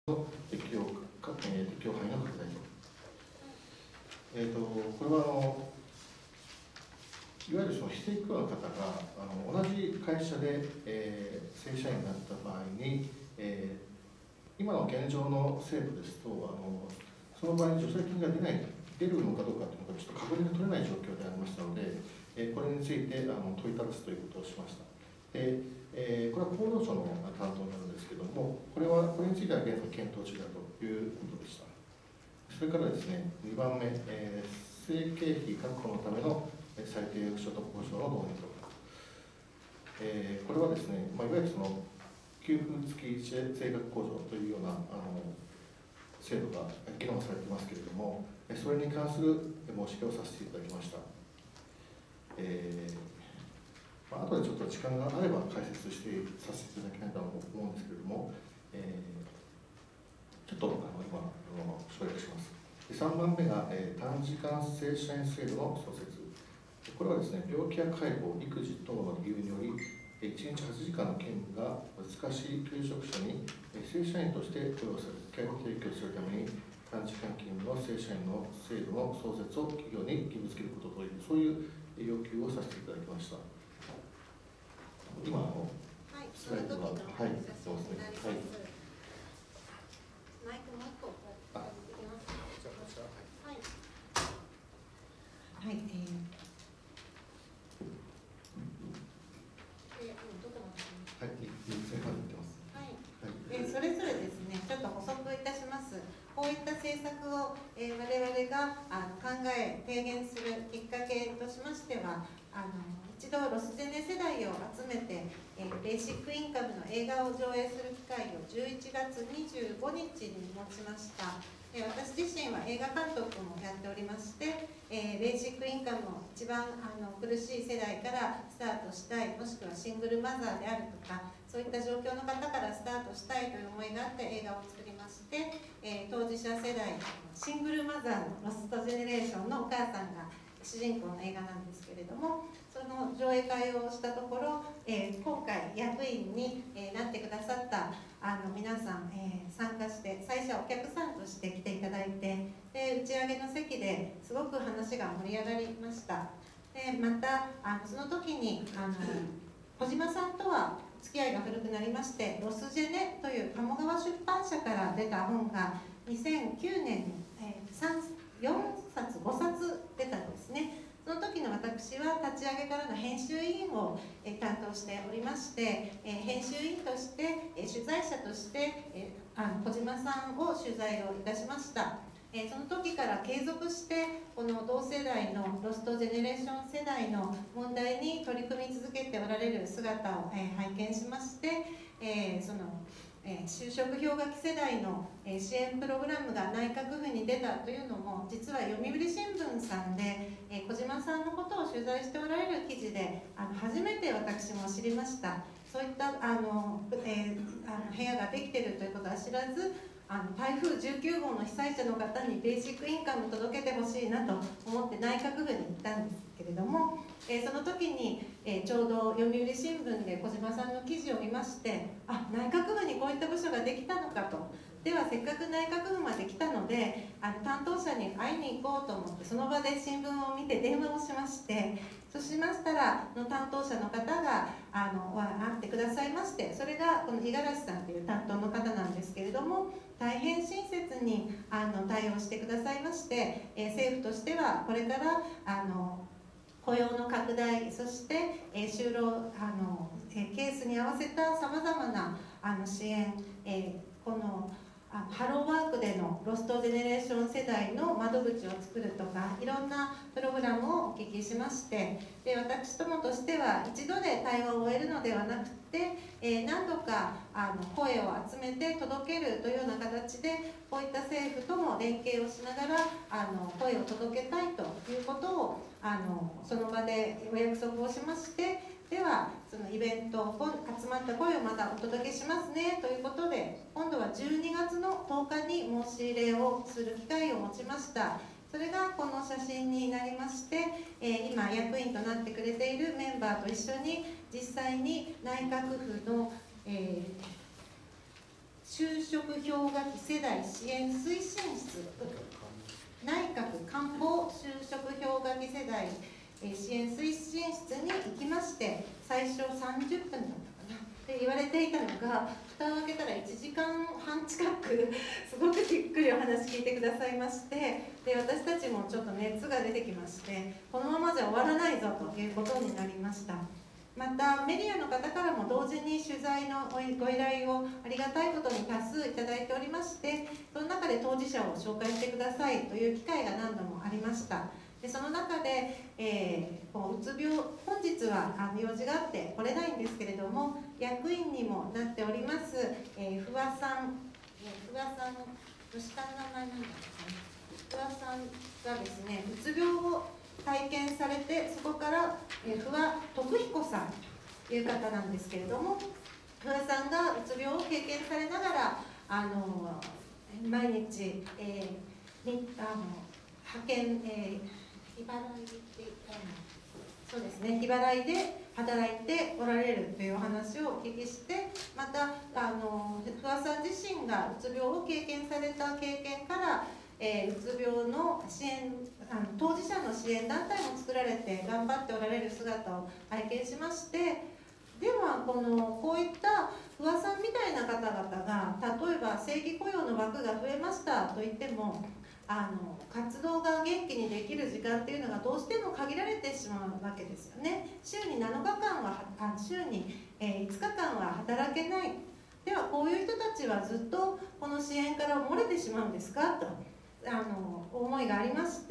の適用範囲の拡大と。これはいわゆるその非正規雇用の方が同じ会社で、正社員になった場合に、今の現状の制度ですとその場合に助成金が出るのかどうかというのがちょっと確認が取れない状況でありましたので、これについて問いただすということをしました。でこれは厚労省の担当になるんですけれども、これについては現在検討中だということでした。それからですね、2番目、生計費確保のための最低所得保障の導入と。これはですね、いわゆるその給付付き税額控除というような制度が議論されていますけれども、それに関する申し出をさせていただきました。後でちょっと時間があれば解説させていただきたいと思うんですけれども、ちょっと今省略します。3番目が、短時間正社員制度の創設。これはですね、病気や介護、育児等の理由により、1日8時間の勤務が難しい求職者に正社員として雇用される機会を提供するために、短時間勤務の正社員の制度の創設を企業に義務付けることという、そういう要求をさせていただきました。今スライドが出ますね。 マイクもう一個出てきます。はい。それぞれですね、ちょっと補足いたします。こういった政策を、我々が考え提言するきっかけとしましては、一度ロスジェネ世代を集めて、ベーシックインカムの映画を上映する機会を11月25日に持ちました。私自身は映画監督もやっておりまして、ベーシックインカムを一番苦しい世代からスタートしたい、もしくはシングルマザーであるとか、そういった状況の方からスタートしたいという思いがあって映画を作りまして、当事者世代、シングルマザーのロストジェネレーションのお母さんが主人公の映画なんですけれども、その上映会をしたところ、今回役員になってくださった皆さん、参加して最初はお客さんとして来ていただいて、で打ち上げの席ですごく話が盛り上がりました。でまたその時に小島さんとは付き合いが古くなりまして、ロスジェネという鴨川出版社から出た本が2009年に、4冊5冊出たんですね。その時の私は立ち上げからの編集委員を担当しておりまして、編集委員として取材者として小島さんを取材をいたしました。その時から継続してこの同世代のロストジェネレーション世代の問題に取り組み続けておられる姿を拝見しまして、その就職氷河期世代の支援プログラムが内閣府に出たというのも、実は読売新聞さんで小島さんのことを取材しておられる記事で初めて私も知りました。そういった部屋ができているということは知らず、台風19号の被災者の方にベーシックインカムを届けてほしいなと思って内閣府に行ったんですけれども、その時に、ちょうど読売新聞で小島さんの記事を見まして、内閣府にこういった部署ができたのかと。ではせっかく内閣府まで来たので担当者に会いに行こうと思って、その場で新聞を見て電話をしまして、そうしましたら担当者の方が会ってくださいまして、それがこの五十嵐さんという担当の方なんですけれども、大変親切に対応してくださいまして、政府としてはこれから雇用の拡大、そして就労ケースに合わせたさまざまな支援、このハローワークでのロストジェネレーション世代の窓口を作るとか、いろんなプログラムをお聞きしまして、で私どもとしては一度で対話を終えるのではなくて、何度か声を集めて届けるというような形で、こういった政府とも連携をしながら声を届けたいということをその場でお約束をしまして、ではそのイベント、集まった声をまたお届けしますねということで、今度は12月の10日に申し入れをする機会を持ちました。それがこの写真になりまして、今役員となってくれているメンバーと一緒に実際に内閣府の、 就職氷河期世代支援推進室、内閣官房就職氷河期世代支援推進室に行きまして、最初30分だったかなって言われていたのが、蓋を開けたら1時間半近くすごくじっくりお話聞いてくださいまして、で私たちもちょっと熱が出てきまして、このままじゃ終わらないぞということになりました。またメディアの方からも同時に取材のご依頼をありがたいことに多数いただいておりまして、その中で当事者を紹介してくださいという機会が何度もありました。でその中で、うつ病、本日は用事があって来れないんですけれども、役員にもなっております、不破さん、不破さんの下の名前なんだろうかな、不破さんがですね、うつ病を体験されて、そこから不破徳彦さんという方なんですけれども、不破さんがうつ病を経験されながら毎日、派遣、日払いってそうですね、日払いで働いておられるというお話をお聞きして、また不破さん自身がうつ病を経験された経験から、うつ病の支援、当事者の支援団体も作られて頑張っておられる姿を拝見しまして、ではこういった不破さんみたいな方々が、例えば正規雇用の枠が増えましたといっても、活動が元気にできる時間っていうのがどうしても限られてしまうわけですよね。週に7日間は週に5日間は働けない。ではこういう人たちはずっとこの支援から漏れてしまうんですかと思いがありまして、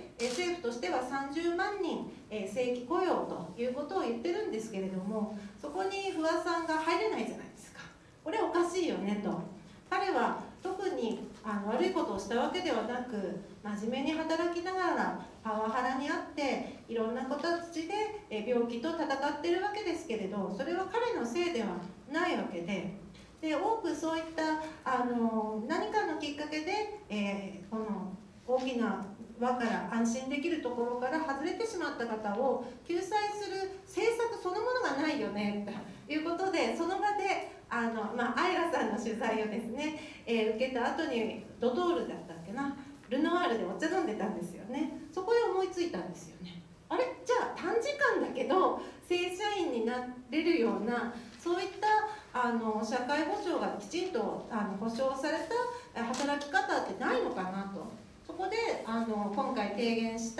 政府としては30万人正規雇用ということを言ってるんですけれども、そこに不破さんが入れないじゃないですか。これおかしいよねと。彼は特に悪いことをしたわけではなく、真面目に働きながらパワハラにあっていろんな形で病気と戦っているわけですけれど、それは彼のせいではないわけで、多くそういった何かのきっかけで、この大きな輪から安心できるところから外れてしまった方を救済する政策そのものがないよねということで、その場でアイラさんの取材をですね、受けた後にドトールだったっけな、ルノワールでお茶飲んでたんですよね。そこで思いついたんですよね。あれ、じゃあ短時間だけど正社員になれるような、そういった社会保障がきちんと保障された働き方ってないのかなと。そこで今回提言した、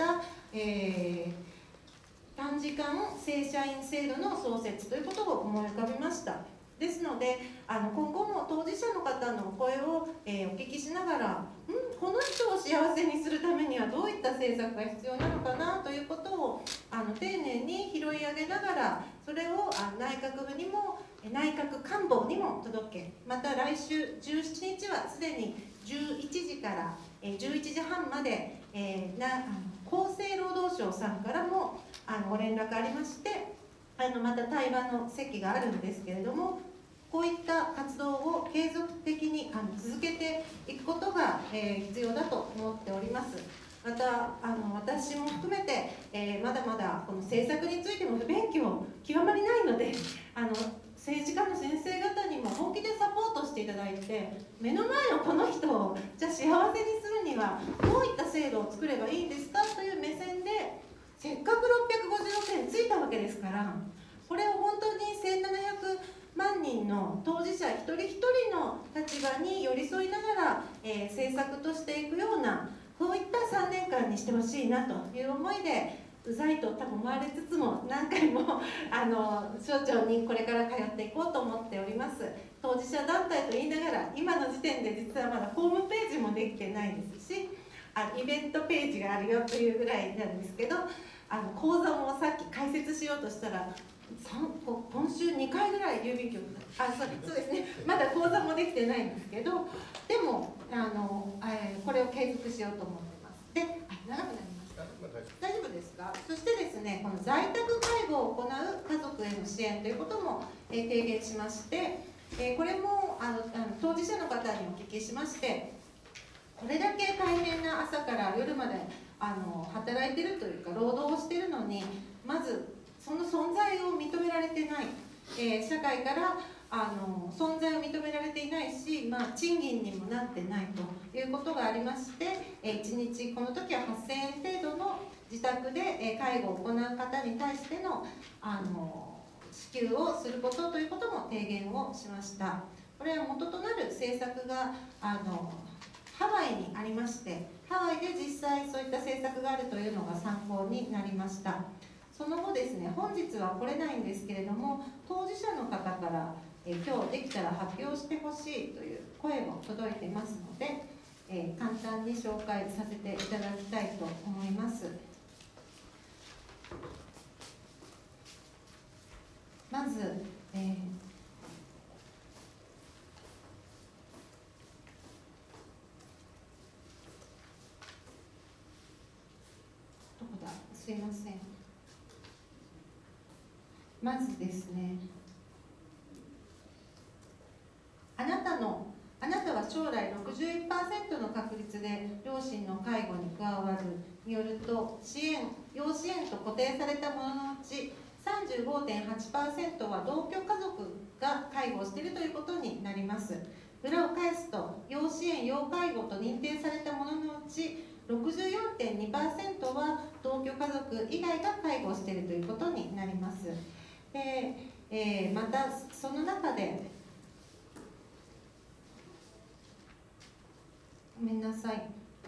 短時間正社員制度の創設ということを思い浮かびました。ですので今後も当事者の方の声を、お聞きしながら、この人を幸せにするためにはどういった政策が必要なのかなということを丁寧に拾い上げながら、それを内閣府にも内閣官房にも届け、また来週17日はすでに11時から11時半まで、厚生労働省さんからもご連絡ありまして、また対話の席があるんですけれども、こういった活動を継続的に続けていくことが、必要だと思っております。また私も含めて、まだまだこの政策についても不勉強極まりないので、政治家の先生方にも本気でサポートしていただいて、目の前のこの人をじゃあ幸せにするにはどういった制度を作ればいいんですかという目線で、せっかく650億円ついたわけですから、これを本当に1700万人の当事者一人一人の立場に寄り添いながら、政策としていくような、そういった3年間にしてほしいなという思いで、うざいと多分思われつつも何回も省庁にこれから通っていこうと思っております。当事者団体と言いながら今の時点で実はまだホームページもできてないですし、イベントページがあるよというぐらいなんですけど、講座もさっき解説しようとしたら今週2回ぐらい郵便局そうですね、まだ講座もできてないんですけど、でもこれを継続しようと思ってます。で、長くなりました。大丈夫ですか。そしてですね、この在宅介護を行う家族への支援ということも、提言しまして、これも当事者の方にお聞きしまして、これだけ大変な朝から夜まで働いてるというか労働をしているのに、まずその存在を認められてない、社会から存在を認められていないし、賃金にもなってないということがありまして、1日この時は8000円程度の自宅で介護を行う方に対しての支給をすることということも提言をしました。これは元となる政策がハワイにありまして、ハワイで実際そういった政策があるというのが参考になりました。その後ですね、本日は来れないんですけれども、当事者の方から今日できたら発表してほしいという声も届いてますので、簡単に紹介させていただきたいと思います。まず、どこだ、すいません。まずですね、あなたは将来 61% の確率で両親の介護に加わるによると、要支援と固定されたもののうち 35.8% は同居家族が介護をしているということになります。裏を返すと、要支援要介護と認定されたもののうち 64.2% は同居家族以外が介護をしているということになります。またその中でごめんなさい。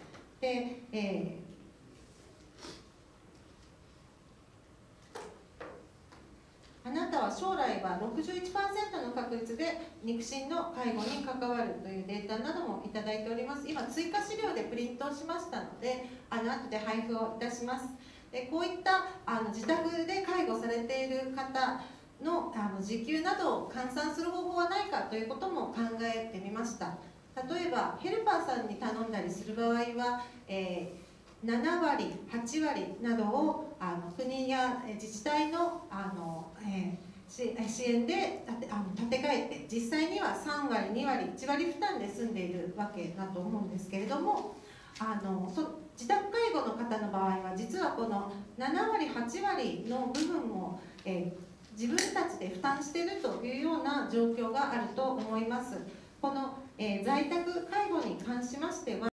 あなたは将来は 61% の確率で肉親の介護に関わるというデータなどもいただいております。今追加資料でプリントをしましたので、後で配布をいたします。こういった自宅で介護されている方の時給などを換算する方法はないかということも考えてみました。例えばヘルパーさんに頼んだりする場合は、7割、8割などを国や自治体の支援で立て替えて、実際には3割、2割、1割負担で済んでいるわけだと思うんですけれども、自宅介護の方の場合は実はこの7割、8割の部分も、自分たちで負担しているというような状況があると思います。この在宅介護に関しましては、